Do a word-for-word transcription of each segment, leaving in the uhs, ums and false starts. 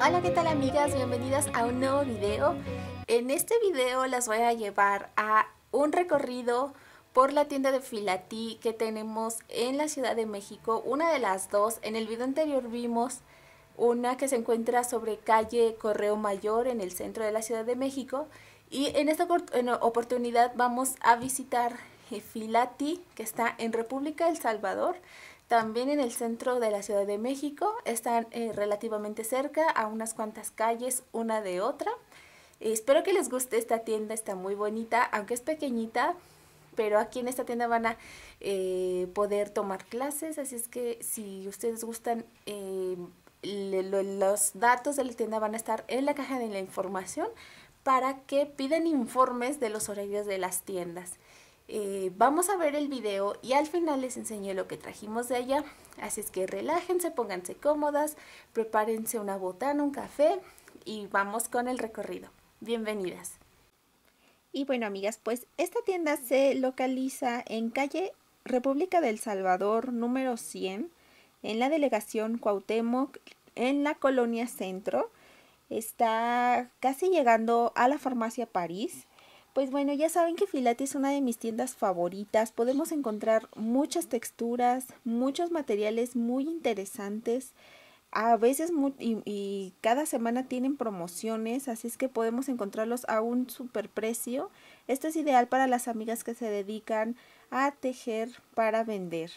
Hola, ¿qué tal amigas? Bienvenidas a un nuevo video. En este video las voy a llevar a un recorrido por la tienda de Filatí que tenemos en la Ciudad de México, una de las dos. En el video anterior vimos una que se encuentra sobre calle Correo Mayor en el centro de la Ciudad de México, y en esta oportunidad vamos a visitar Filatí, que está en República del Salvador, también en el centro de la Ciudad de México. Están eh, relativamente cerca, a unas cuantas calles una de otra. Eh, espero que les guste esta tienda, está muy bonita, aunque es pequeñita, pero aquí en esta tienda van a eh, poder tomar clases, así es que si ustedes gustan, eh, le, lo, los datos de la tienda van a estar en la caja de la información para que pidan informes de los horarios de las tiendas. Eh, vamos a ver el video y al final les enseño lo que trajimos de allá, así es que relájense, pónganse cómodas, prepárense una botana, un café y vamos con el recorrido. Bienvenidas. Y bueno, amigas, pues esta tienda se localiza en calle República del Salvador número cien, en la delegación Cuauhtémoc, en la colonia Centro. Está casi llegando a la farmacia París. Pues bueno, ya saben que Filatí es una de mis tiendas favoritas. Podemos encontrar muchas texturas, muchos materiales muy interesantes. A veces muy, y, y cada semana tienen promociones, así es que podemos encontrarlos a un super precio. Esto es ideal para las amigas que se dedican a tejer para vender.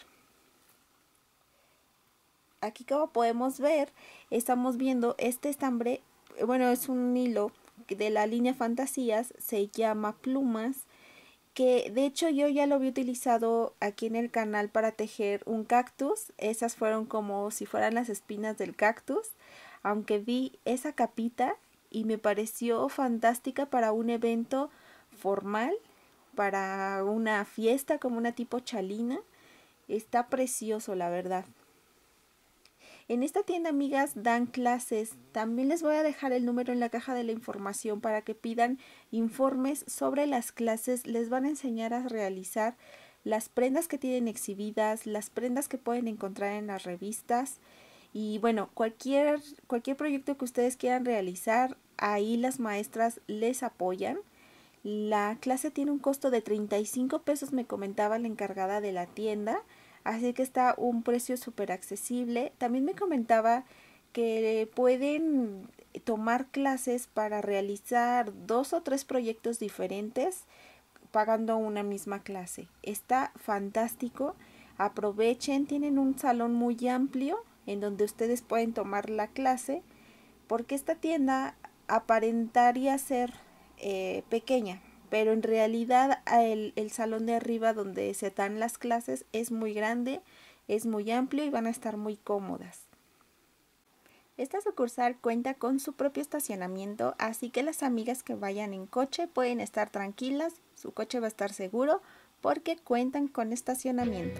Aquí, como podemos ver, estamos viendo este estambre. Bueno, es un hilo de la línea Fantasías, se llama Plumas, que de hecho yo ya lo había utilizado aquí en el canal para tejer un cactus. Esas fueron como si fueran las espinas del cactus, aunque vi esa capita y me pareció fantástica para un evento formal, para una fiesta como una tipo chalina. Está precioso, la verdad. En esta tienda, amigas, dan clases. También les voy a dejar el número en la caja de la información para que pidan informes sobre las clases. Les van a enseñar a realizar las prendas que tienen exhibidas, las prendas que pueden encontrar en las revistas. Y bueno, cualquier, cualquier proyecto que ustedes quieran realizar, ahí las maestras les apoyan. La clase tiene un costo de treinta y cinco pesos, me comentaba la encargada de la tienda. Así que está un precio súper accesible. También me comentaba que pueden tomar clases para realizar dos o tres proyectos diferentes pagando una misma clase. Está fantástico. Aprovechen, tienen un salón muy amplio en donde ustedes pueden tomar la clase, porque esta tienda aparentaría ser eh, pequeña, pero en realidad el, el salón de arriba donde se dan las clases es muy grande, es muy amplio y van a estar muy cómodas. Esta sucursal cuenta con su propio estacionamiento, así que las amigas que vayan en coche pueden estar tranquilas, su coche va a estar seguro porque cuentan con estacionamiento.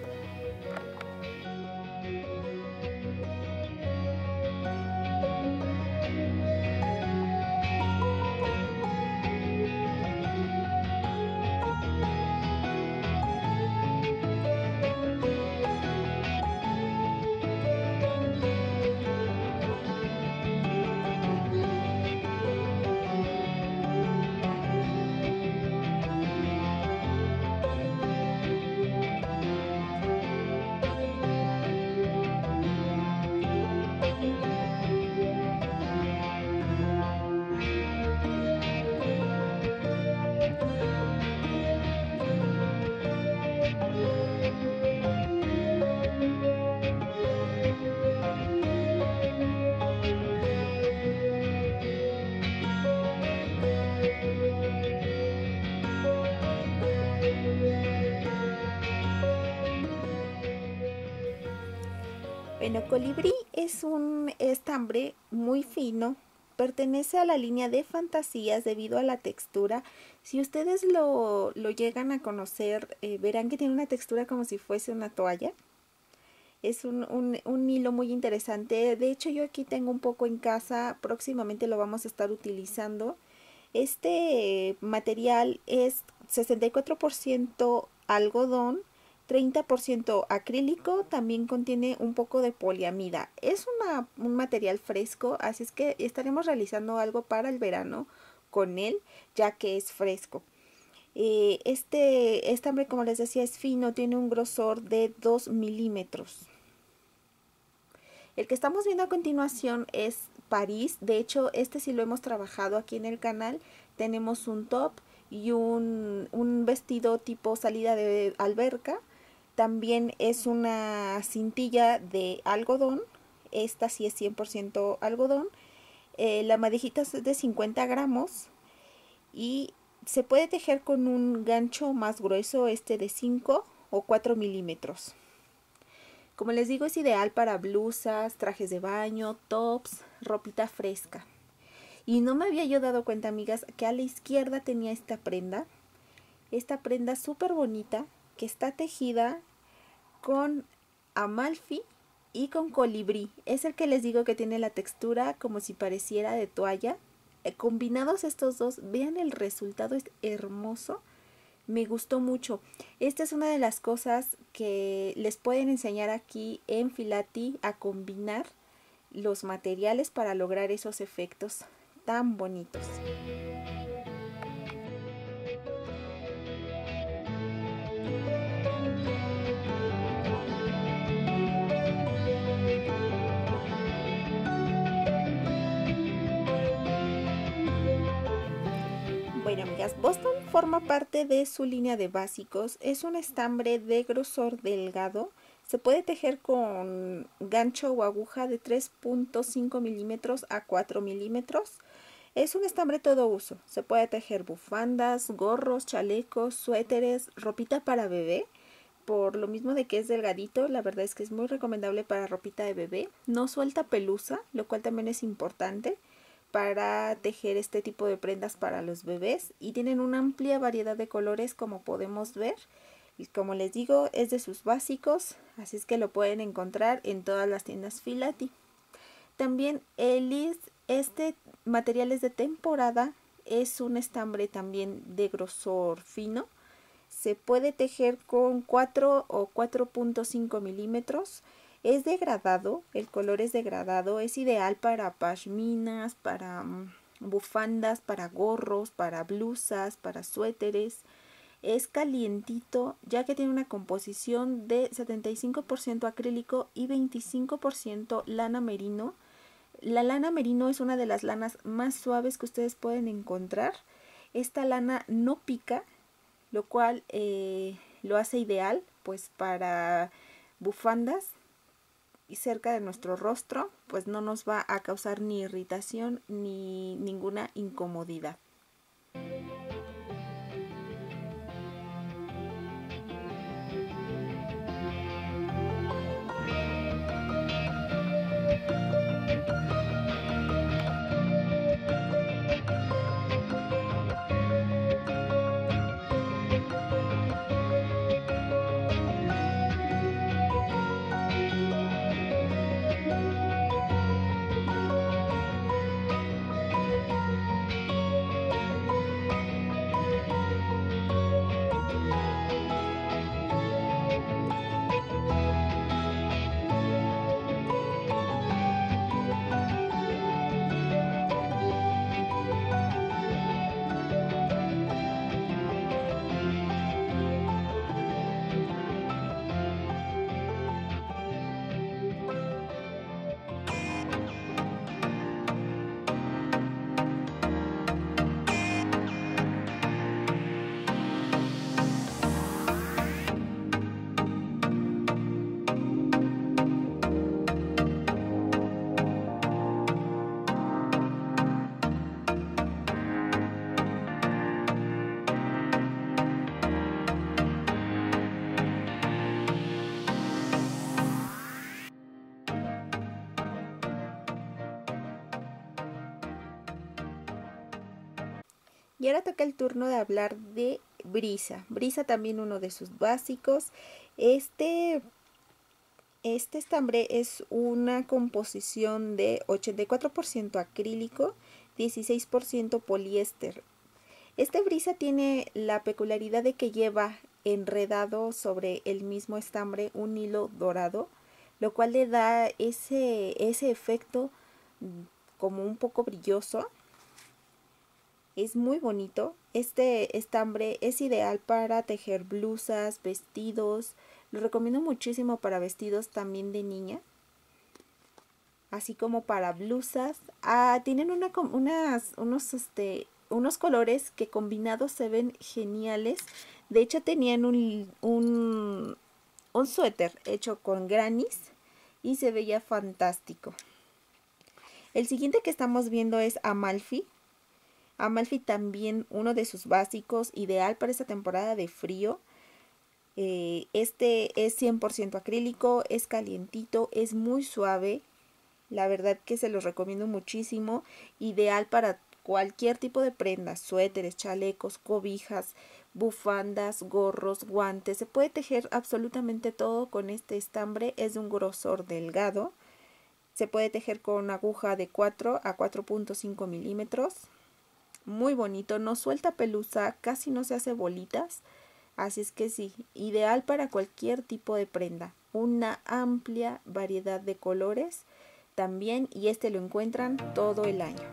Bueno, colibrí es un estambre muy fino, pertenece a la línea de fantasías debido a la textura. Si ustedes lo, lo llegan a conocer, eh, verán que tiene una textura como si fuese una toalla. Es un, un, un hilo muy interesante. De hecho, yo aquí tengo un poco en casa, próximamente lo vamos a estar utilizando. Este material es sesenta y cuatro por ciento algodón, treinta por ciento acrílico, también contiene un poco de poliamida. Es una, un material fresco, así es que estaremos realizando algo para el verano con él, ya que es fresco. Eh, este estambre, como les decía, es fino, tiene un grosor de dos milímetros. El que estamos viendo a continuación es París. De hecho, este sí lo hemos trabajado aquí en el canal. Tenemos un top y un, un vestido tipo salida de alberca. También es una cintilla de algodón. Esta sí es cien por ciento algodón. Eh, la madejita es de cincuenta gramos y se puede tejer con un gancho más grueso, este de cinco o cuatro milímetros. Como les digo, es ideal para blusas, trajes de baño, tops, ropita fresca. Y no me había yo dado cuenta, amigas, que a la izquierda tenía esta prenda. Esta prenda súper bonita que está tejida con amalfi y con colibrí. Es el que les digo que tiene la textura como si pareciera de toalla. Eh, combinados estos dos, vean el resultado, es hermoso. Me gustó mucho. Esta es una de las cosas que les pueden enseñar aquí en Filati, a combinar los materiales para lograr esos efectos tan bonitos. Bueno, amigas, Boston forma parte de su línea de básicos. Es un estambre de grosor delgado. Se puede tejer con gancho o aguja de tres punto cinco milímetros a cuatro milímetros. Es un estambre todo uso. Se puede tejer bufandas, gorros, chalecos, suéteres, ropita para bebé. Por lo mismo de que es delgadito, la verdad es que es muy recomendable para ropita de bebé. No suelta pelusa, lo cual también es importante para tejer este tipo de prendas para los bebés, y tienen una amplia variedad de colores, como podemos ver. Y como les digo, es de sus básicos, así es que lo pueden encontrar en todas las tiendas Filati. También el este material es de temporada, es un estambre también de grosor fino. Se puede tejer con cuatro o cuatro punto cinco milímetros. Es degradado, el color es degradado, es ideal para pashminas, para um, bufandas, para gorros, para blusas, para suéteres. Es calientito, ya que tiene una composición de setenta y cinco por ciento acrílico y veinticinco por ciento lana merino. La lana merino es una de las lanas más suaves que ustedes pueden encontrar. Esta lana no pica, lo cual eh, lo hace ideal pues para bufandas y cerca de nuestro rostro, pues no nos va a causar ni irritación ni ninguna incomodidad. Y ahora toca el turno de hablar de Brisa. Brisa también uno de sus básicos. Este, este estambre es una composición de ochenta y cuatro por ciento acrílico, dieciséis por ciento poliéster. Este Brisa tiene la peculiaridad de que lleva enredado sobre el mismo estambre un hilo dorado, lo cual le da ese, ese efecto como un poco brilloso. Es muy bonito. Este estambre es ideal para tejer blusas, vestidos. Lo recomiendo muchísimo para vestidos también de niña, así como para blusas. Ah, tienen una, unas, unos, este, unos colores que combinados se ven geniales. De hecho tenían un, un, un suéter hecho con grannies y se veía fantástico. El siguiente que estamos viendo es Amalfi. Amalfi también uno de sus básicos, ideal para esta temporada de frío. Eh, este es cien por ciento acrílico, es calientito, es muy suave. La verdad que se los recomiendo muchísimo. Ideal para cualquier tipo de prendas, suéteres, chalecos, cobijas, bufandas, gorros, guantes. Se puede tejer absolutamente todo con este estambre. Es de un grosor delgado. Se puede tejer con aguja de cuatro a cuatro punto cinco milímetros. Muy bonito, no suelta pelusa, casi no se hace bolitas. Así es que sí, ideal para cualquier tipo de prenda. Una amplia variedad de colores también, y este lo encuentran todo el año.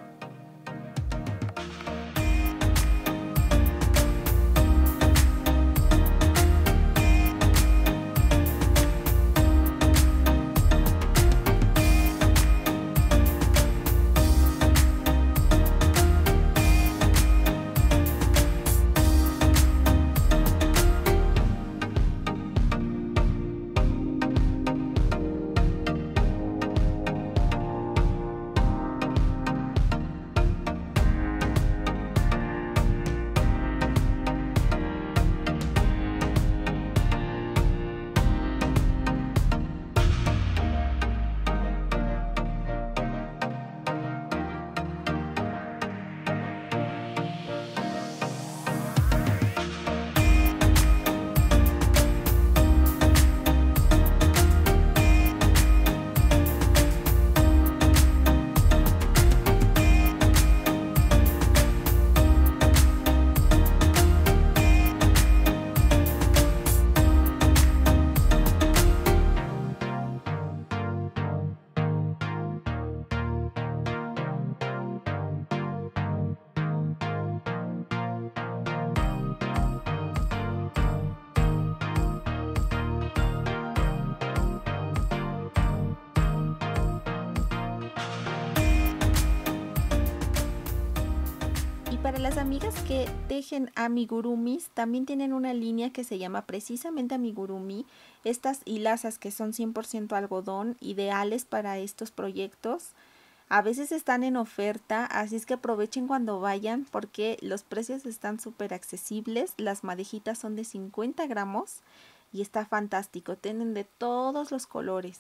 Para las amigas que tejen amigurumis, también tienen una línea que se llama precisamente amigurumi. Estas hilazas que son cien por ciento algodón, ideales para estos proyectos. A veces están en oferta, así es que aprovechen cuando vayan porque los precios están súper accesibles. Las madejitas son de cincuenta gramos y está fantástico. Tienen de todos los colores.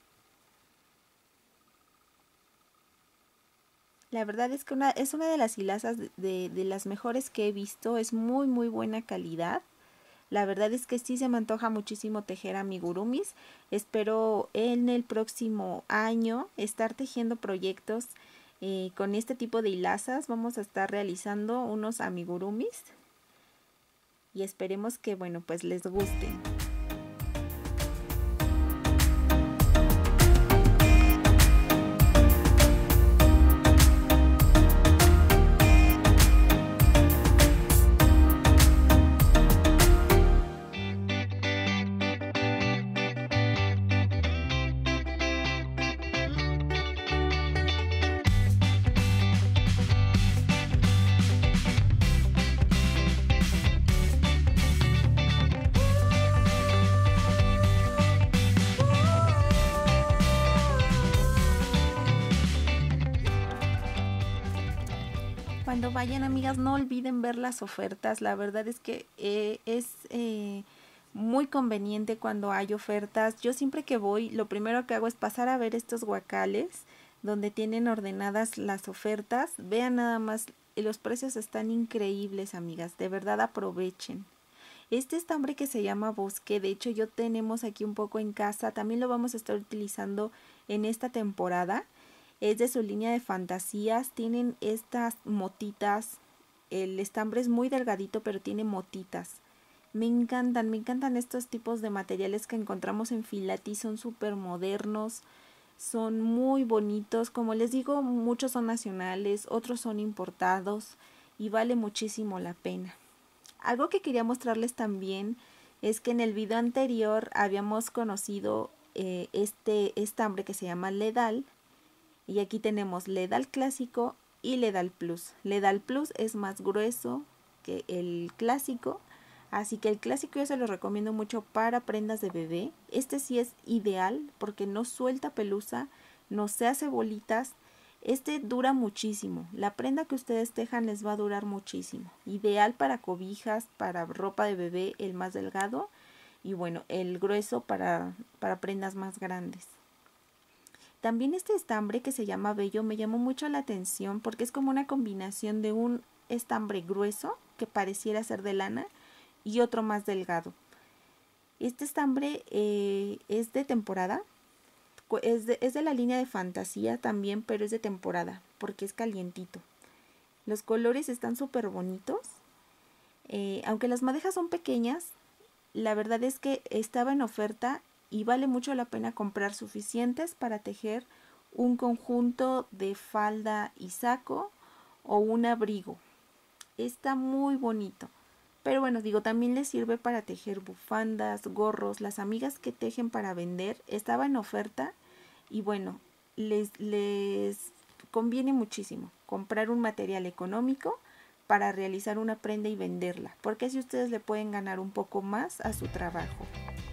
La verdad es que una, es una de las hilazas de, de, de las mejores que he visto. Es muy muy buena calidad. La verdad es que sí se me antoja muchísimo tejer amigurumis. Espero en el próximo año estar tejiendo proyectos eh, con este tipo de hilazas. Vamos a estar realizando unos amigurumis y esperemos que, bueno, pues les gusten. Cuando vayan, amigas, no olviden ver las ofertas. La verdad es que eh, es eh, muy conveniente cuando hay ofertas. Yo siempre que voy, lo primero que hago es pasar a ver estos guacales donde tienen ordenadas las ofertas. Vean nada más, los precios están increíbles, amigas. De verdad aprovechen. Este estambre que se llama Bosque, de hecho yo tenemos aquí un poco en casa. También lo vamos a estar utilizando en esta temporada. Es de su línea de fantasías, tienen estas motitas, el estambre es muy delgadito pero tiene motitas Me encantan, me encantan estos tipos de materiales que encontramos en Filati, son súper modernos, son muy bonitos. Como les digo, muchos son nacionales, otros son importados y vale muchísimo la pena. Algo que quería mostrarles también es que en el video anterior habíamos conocido eh, este estambre que se llama Ledal, y aquí tenemos Ledal clásico y Ledal Plus. Ledal Plus es más grueso que el clásico, así que el clásico yo se lo recomiendo mucho para prendas de bebé. Este sí es ideal porque no suelta pelusa, no se hace bolitas. Este dura muchísimo. La prenda que ustedes tejan les va a durar muchísimo. Ideal para cobijas, para ropa de bebé, el más delgado. Y bueno, el grueso para, para prendas más grandes. También este estambre que se llama Bello me llamó mucho la atención porque es como una combinación de un estambre grueso que pareciera ser de lana y otro más delgado. Este estambre eh, es de temporada. Es de, es de la línea de fantasía también, pero es de temporada porque es calientito. Los colores están súper bonitos. Eh, aunque las madejas son pequeñas, la verdad es que estaba en oferta y vale mucho la pena comprar suficientes para tejer un conjunto de falda y saco o un abrigo. Está muy bonito. Pero bueno, digo, también les sirve para tejer bufandas, gorros. Las amigas que tejen para vender estaba en oferta y bueno, les, les conviene muchísimo comprar un material económico para realizar una prenda y venderla, porque así ustedes le pueden ganar un poco más a su trabajo.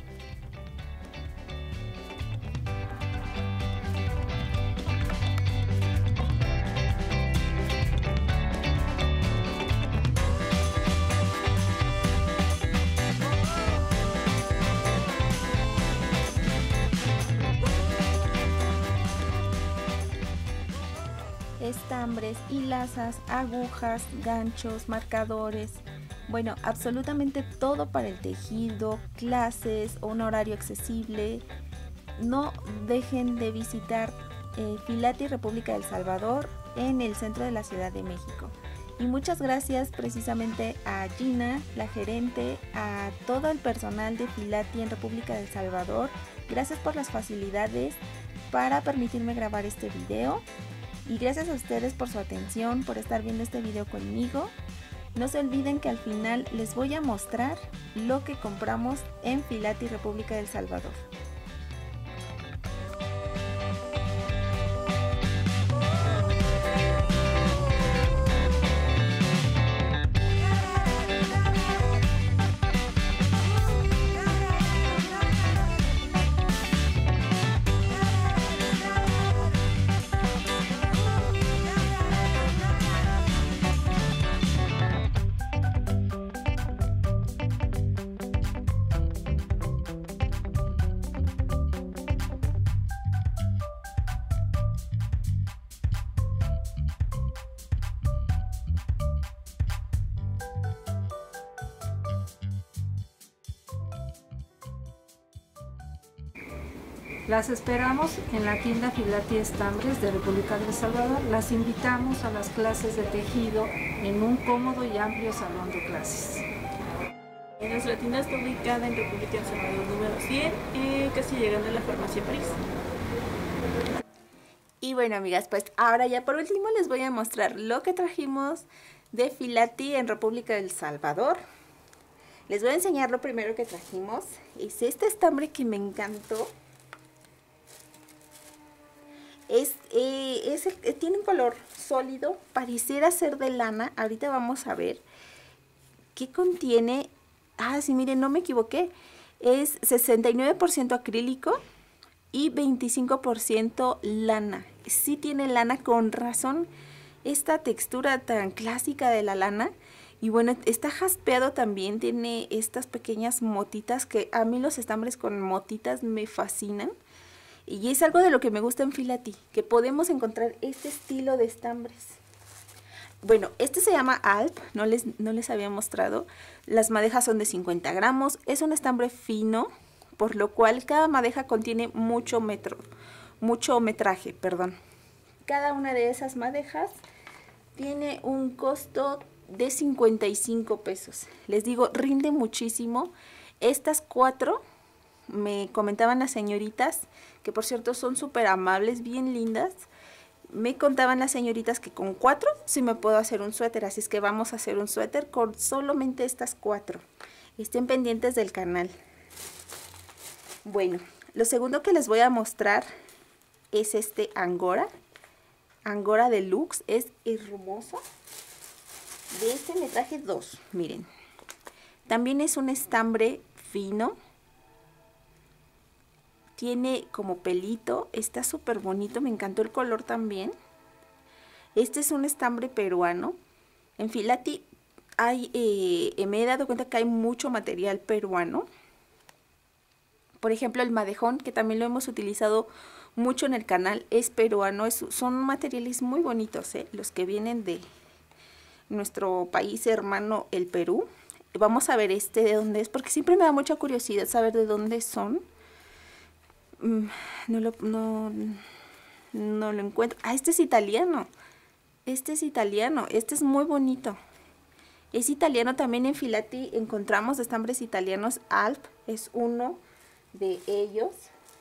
Estambres, hilazas, agujas, ganchos, marcadores, bueno, absolutamente todo para el tejido, clases o un horario accesible. No dejen de visitar eh, Filati República del Salvador en el centro de la Ciudad de México. Y muchas gracias precisamente a Gina, la gerente, a todo el personal de Filati en República del Salvador. Gracias por las facilidades para permitirme grabar este video. Y gracias a ustedes por su atención, por estar viendo este video conmigo. No se olviden que al final les voy a mostrar lo que compramos en Filati República del Salvador. Las esperamos en la tienda Filati Estambres de República del Salvador. Las invitamos a las clases de tejido en un cómodo y amplio salón de clases. Nuestra tienda está ubicada en República del Salvador número cien, eh, casi llegando a la farmacia París. Y bueno, amigas, pues ahora ya por último les voy a mostrar lo que trajimos de Filati en República del Salvador. Les voy a enseñar lo primero que trajimos. Es este estambre que me encantó. Es, eh, es, eh, tiene un color sólido, pareciera ser de lana. Ahorita vamos a ver qué contiene. Ah, sí, miren, no me equivoqué. Es sesenta y nueve por ciento acrílico y veinticinco por ciento lana. Sí tiene lana, con razón esta textura tan clásica de la lana. Y bueno, está jaspeado también, tiene estas pequeñas motitas que a mí los estambres con motitas me fascinan. Y es algo de lo que me gusta en Filati, que podemos encontrar este estilo de estambres. Bueno, este se llama Alp, no les, no les había mostrado. Las madejas son de cincuenta gramos, es un estambre fino, por lo cual cada madeja contiene mucho metro, mucho metraje, perdón. Cada una de esas madejas tiene un costo de cincuenta y cinco pesos. Les digo, rinde muchísimo. Estas cuatro, me comentaban las señoritas, que por cierto son súper amables, bien lindas. Me contaban las señoritas que con cuatro sí me puedo hacer un suéter, así es que vamos a hacer un suéter con solamente estas cuatro. Estén pendientes del canal. Bueno, lo segundo que les voy a mostrar es este Angora. Angora Deluxe, es hermoso. De este me traje dos, miren. También es un estambre fino. Tiene como pelito, está súper bonito, me encantó el color también. Este es un estambre peruano. En Filati hay, eh, me he dado cuenta que hay mucho material peruano. Por ejemplo, el madejón, que también lo hemos utilizado mucho en el canal, es peruano. Es, son materiales muy bonitos, ¿eh? Los que vienen de nuestro país hermano, el Perú. Vamos a ver este de dónde es, porque siempre me da mucha curiosidad saber de dónde son. No lo, no, no lo encuentro. Ah, este es italiano. Este es italiano. Este es muy bonito. Es italiano. También en Filati encontramos estambres italianos. Alp es uno de ellos.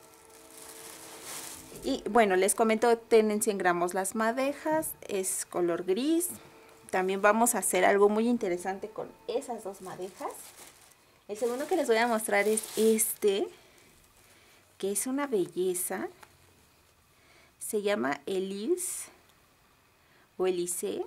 Y bueno, les comento, tienen cien gramos las madejas. Es color gris. También vamos a hacer algo muy interesante con esas dos madejas. El segundo que les voy a mostrar es este, que es una belleza. Se llama Elise o Elise.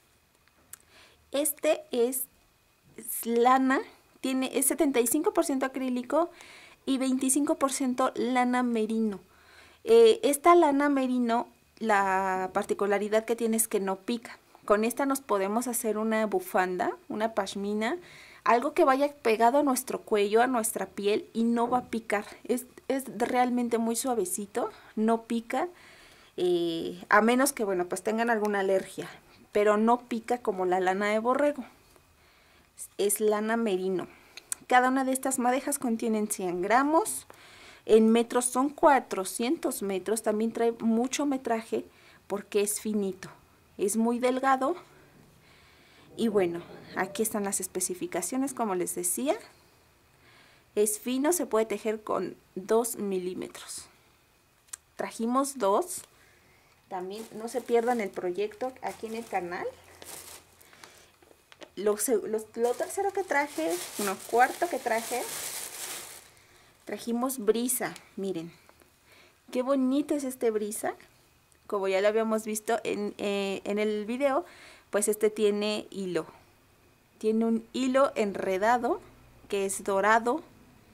Este es, es lana, tiene, es setenta y cinco por ciento acrílico y veinticinco por ciento lana merino. Eh, esta lana merino, la particularidad que tiene es que no pica. Con esta nos podemos hacer una bufanda, una pashmina, algo que vaya pegado a nuestro cuello, a nuestra piel y no va a picar. Es, es realmente muy suavecito, no pica, eh, a menos que, bueno, pues tengan alguna alergia, pero no pica como la lana de borrego. Es lana merino. Cada una de estas madejas contienen cien gramos. En metros son cuatrocientos metros. También trae mucho metraje porque es finito. Es muy delgado. Y bueno, aquí están las especificaciones, como les decía. Es fino, se puede tejer con dos milímetros. Trajimos dos. También no se pierdan el proyecto aquí en el canal. Lo, lo, lo tercero que traje, no, cuarto que traje, trajimos brisa. Miren, qué bonito es este brisa. Como ya lo habíamos visto en, eh, en el video, pues este tiene hilo. Tiene un hilo enredado que es dorado.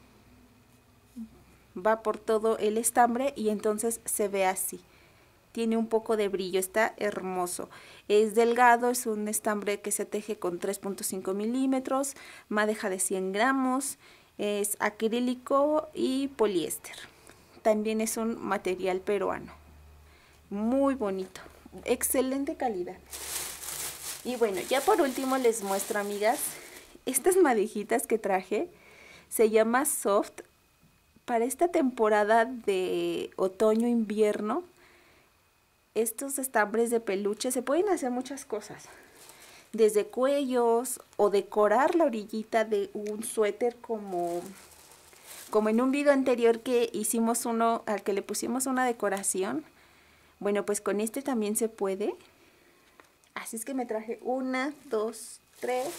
Va por todo el estambre y entonces se ve así. Tiene un poco de brillo, está hermoso. Es delgado, es un estambre que se teje con tres punto cinco milímetros, madeja de cien gramos, es acrílico y poliéster. También es un material peruano. Muy bonito, excelente calidad. Y bueno, ya por último les muestro, amigas, estas madejitas que traje. Se llama Soft. Para esta temporada de otoño-invierno, estos estambres de peluche se pueden hacer muchas cosas. Desde cuellos o decorar la orillita de un suéter como, como en un video anterior que hicimos uno, al que le pusimos una decoración. Bueno, pues con este también se puede. Así es que me traje una, dos, tres,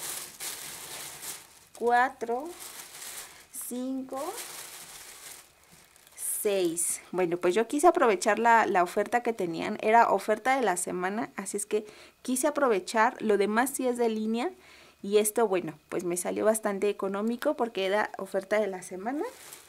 cuatro, cinco, seis. Bueno, pues yo quise aprovechar la, la oferta que tenían. Era oferta de la semana, así es que quise aprovechar. Lo demás sí es de línea. Y esto, bueno, pues me salió bastante económico porque era oferta de la semana.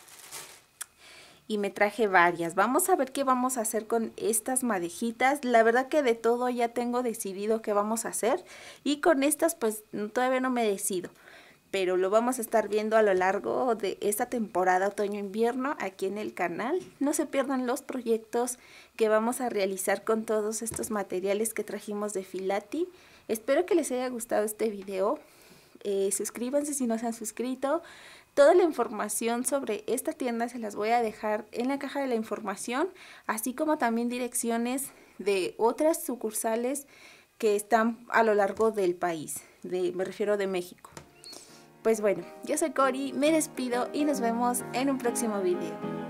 Y me traje varias. Vamos a ver qué vamos a hacer con estas madejitas. La verdad que de todo ya tengo decidido qué vamos a hacer. Y con estas pues todavía no me decido. Pero lo vamos a estar viendo a lo largo de esta temporada otoño-invierno aquí en el canal. No se pierdan los proyectos que vamos a realizar con todos estos materiales que trajimos de Filati. Espero que les haya gustado este video. Eh, suscríbanse si no se han suscrito. Toda la información sobre esta tienda se las voy a dejar en la caja de la información, así como también direcciones de otras sucursales que están a lo largo del país. de, me refiero de México. Pues bueno, yo soy Cori, me despido y nos vemos en un próximo video.